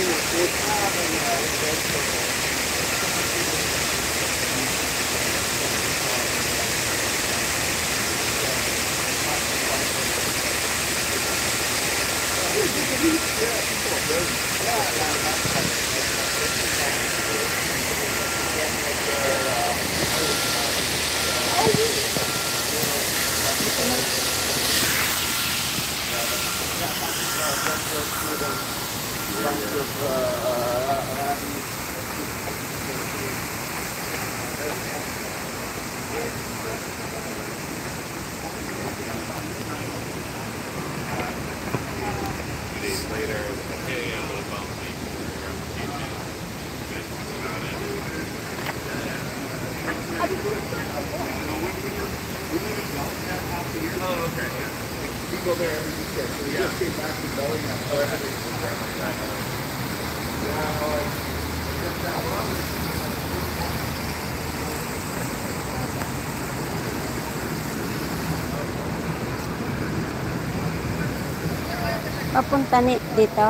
Papunta dito.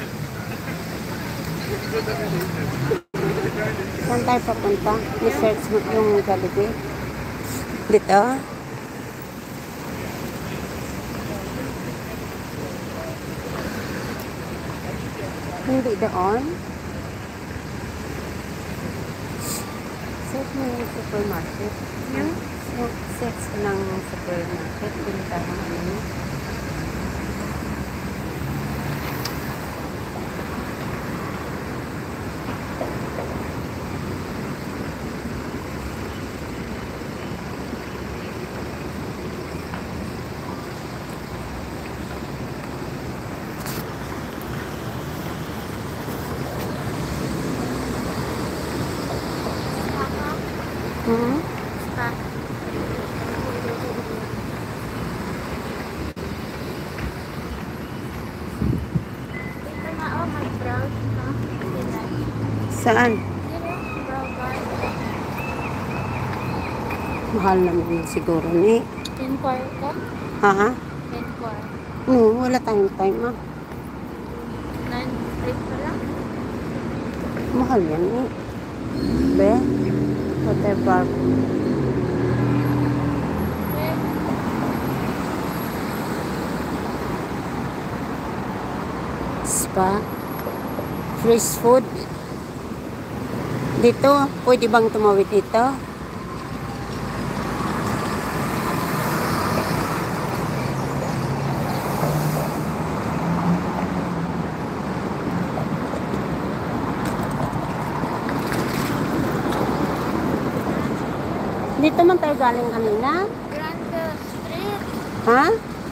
Saan tayo papunta? I-search mo yung Jollibee. Dito. Hindi doon. Search mo yung supermarket. Search ng supermarket. Pinta ng ano. Saan? Mahal naman siguro ni. 10 ka? Ha? 10 No, wala tayong time 9 pa lang? Mahal yan eh. Be? Whatever. Spa. Fresh food. Dito, pwede bang tumawid dito? Dito man tayo galing kanina? Granville Street. Ha?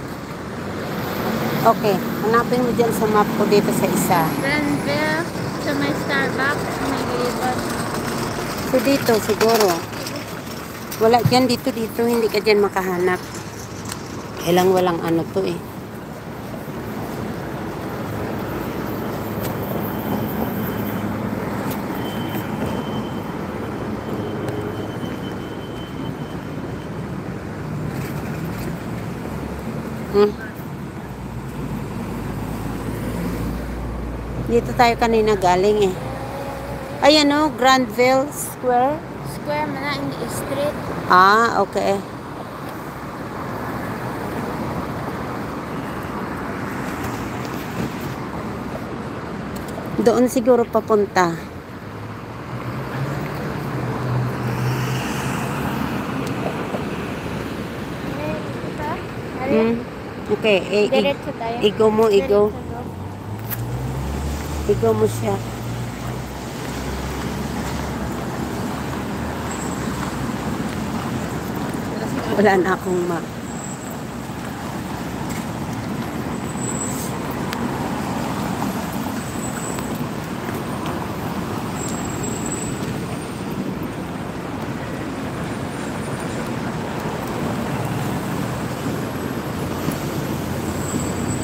Okay, hanapin mo dyan sa map ko dito sa isa. Granville, sa may Starbucks, may liban. So dito siguro. Wala dyan, dito, hindi ka dyan makahanap. Walang ano to eh. Dito tayo kanina galing eh. Ayan o, Granville Square. Square man na, hindi street. Ah, okay. Doon siguro papunta. Okay, Diretso tayo. igo mo. Igo mo siya. Wala na akong